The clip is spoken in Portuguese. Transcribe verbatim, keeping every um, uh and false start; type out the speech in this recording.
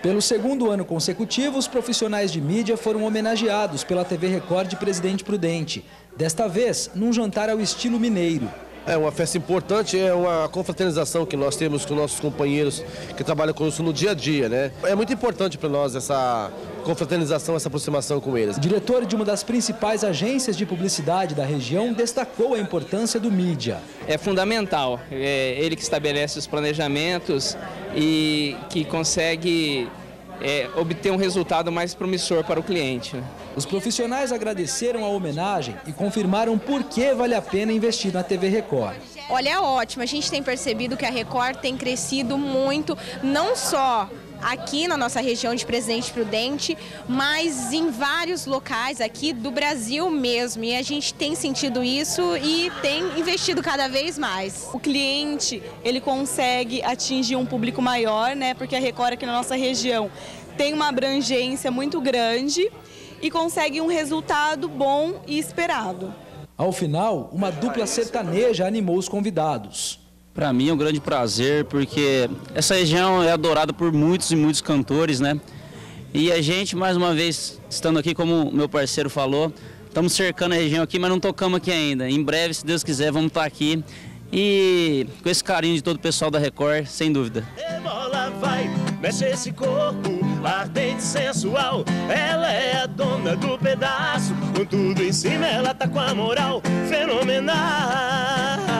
Pelo segundo ano consecutivo, os profissionais de mídia foram homenageados pela T V Record de Presidente Prudente. Desta vez, num jantar ao estilo mineiro. É uma festa importante, é uma confraternização que nós temos com nossos companheiros que trabalham conosco no dia a dia, né? É muito importante para nós essa confraternização, essa aproximação com eles. O diretor de uma das principais agências de publicidade da região destacou a importância do mídia. É fundamental, é ele que estabelece os planejamentos e que consegue é, obter um resultado mais promissor para o cliente, né? Os profissionais agradeceram a homenagem e confirmaram por que vale a pena investir na T V Record. Olha, é ótimo. A gente tem percebido que a Record tem crescido muito, não só aqui na nossa região de Presidente Prudente, mas em vários locais aqui do Brasil mesmo. E a gente tem sentido isso e tem investido cada vez mais. O cliente, ele consegue atingir um público maior, né? Porque a Record aqui na nossa região tem uma abrangência muito grande e consegue um resultado bom e esperado. Ao final, uma dupla sertaneja animou os convidados. Para mim é um grande prazer, porque essa região é adorada por muitos e muitos cantores, né? E a gente, mais uma vez, estando aqui, como meu parceiro falou, estamos cercando a região aqui, mas não tocamos aqui ainda. Em breve, se Deus quiser, vamos estar aqui. E com esse carinho de todo o pessoal da Record, sem dúvida. Ela vai, mexe esse corpo, ardente, sensual. Ela é a dona do pedaço, com tudo em cima ela tá com a moral fenomenal.